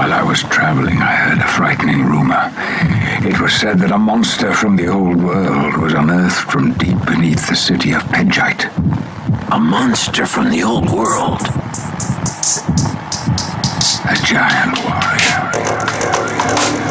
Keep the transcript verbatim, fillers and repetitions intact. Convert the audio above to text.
While I was traveling, I heard a frightening rumor. It was said that a monster from the old world was unearthed from deep beneath the city of Pedjite. A monster from the old world? A giant warrior.